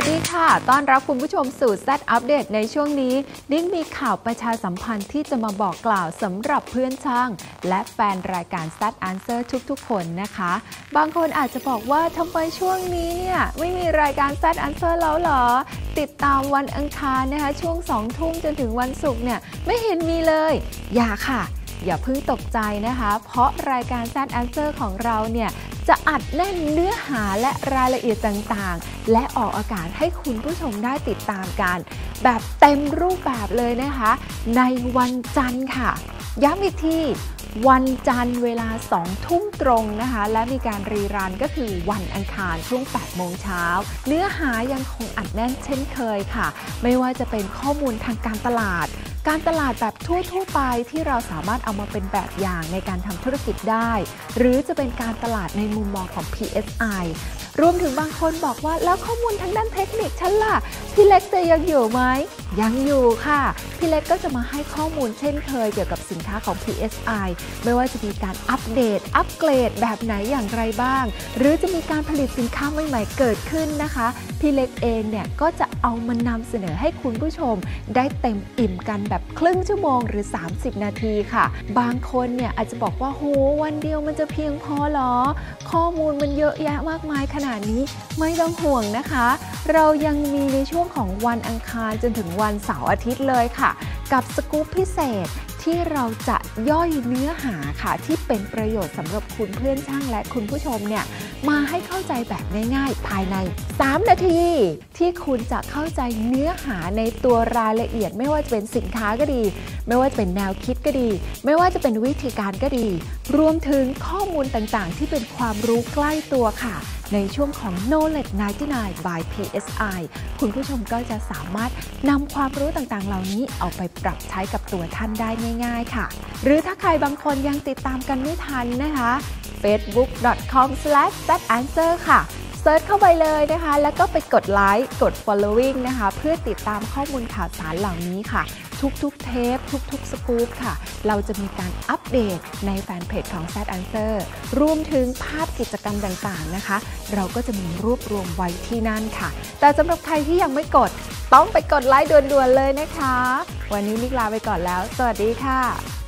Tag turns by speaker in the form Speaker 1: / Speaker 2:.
Speaker 1: ดีค่ะต้อนรับคุณผู้ชมสู่ Z อัปเดตในช่วงนี้ดิ้งมีข่าวประชาสัมพันธ์ที่จะมาบอกกล่าวสำหรับเพื่อนช่างและแฟนรายการ Z Answer ทุกๆคนนะคะบางคนอาจจะบอกว่าทำไมช่วงนี้เนี่ยไม่มีรายการ Z Answer แล้วเหรอติดตามวันอังคารนะคะช่วง2 ทุ่มจนถึงวันศุกร์เนี่ยไม่เห็นมีเลยอย่าเพิ่งตกใจนะคะเพราะรายการ Z Answer ของเราเนี่ยจะอัดแน่นเนื้อหาและรายละเอียดต่างๆและออกอากาศให้คุณผู้ชมได้ติดตามกันแบบเต็มรูปแบบเลยนะคะในวันจันทร์ค่ะย้ำอีกทีวันจันทร์เวลา2 ทุ่มตรงนะคะและมีการรีรันก็คือวันอังคารช่วง8 โมงเช้าเนื้อหายังคงอัดแน่นเช่นเคยค่ะไม่ว่าจะเป็นข้อมูลทางการตลาดแบบทั่วไปที่เราสามารถเอามาเป็นแบบอย่างในการทำธุรกิจได้หรือจะเป็นการตลาดในมุมมองของ PSI รวมถึงบางคนบอกว่าแล้วข้อมูลทางด้านเทคนิคฉันล่ะพี่เล็กจะยังอยู่ไหมยังอยู่ค่ะพี่เล็กก็จะมาให้ข้อมูลเช่นเคยเกี่ยวกับสินค้าของ PSI ไม่ว่าจะมีการอัปเดตอัปเกรดแบบไหนอย่างไรบ้างหรือจะมีการผลิตสินค้าใหม่ๆเกิดขึ้นนะคะพี่เล็กเองเนี่ยก็จะเอามานำเสนอให้คุณผู้ชมได้เต็มอิ่มกันแบบครึ่งชั่วโมงหรือ30 นาทีค่ะบางคนเนี่ยอาจจะบอกว่าโหวันเดียวมันจะเพียงพอหรอข้อมูลมันเยอะแยะมากมายขนาดนี้ไม่ต้องห่วงนะคะเรายังมีในช่วงของวันอังคารจนถึงวันเสาร์อาทิตย์เลยค่ะกับสกู๊ปพิเศษที่เราจะย่อยเนื้อหาค่ะที่เป็นประโยชน์สำหรับคุณเพื่อนช่างและคุณผู้ชมเนี่ยมาให้เข้าใจแบบง่ายๆภายใน3 นาทีที่คุณจะเข้าใจเนื้อหาในตัวรายละเอียดไม่ว่าจะเป็นสินค้าก็ดีไม่ว่าจะเป็นแนวคิดก็ดีไม่ว่าจะเป็นวิธีการก็ดีรวมถึงข้อมูลต่างๆที่เป็นความรู้ใกล้ตัวค่ะในช่วงของ Knowledge 99 by PSI คุณผู้ชมก็จะสามารถนำความรู้ต่างๆเหล่านี้เอาไปปรับใช้กับตัวท่านได้ง่ายๆค่ะหรือถ้าใครบางคนยังติดตามกันไม่ทันนะคะ facebook.com/zanswer ค่ะเซิร์ชเข้าไปเลยนะคะแล้วก็ไปกดไลค์กด following นะคะเพื่อติดตามข้อมูลข่าวสารเหล่านี้ค่ะทุกเทปทุกสกู๊ปค่ะเราจะมีการอัปเดตในแฟนเพจของ Z Answer รวมถึงภาพกิจกรรมต่างๆนะคะเราก็จะมีรวบรวมไว้ที่นั่นค่ะแต่สำหรับใครที่ยังไม่กดต้องไปกดไลค์ด่วนๆเลยนะคะวันนี้นิกลาไปก่อนแล้วสวัสดีค่ะ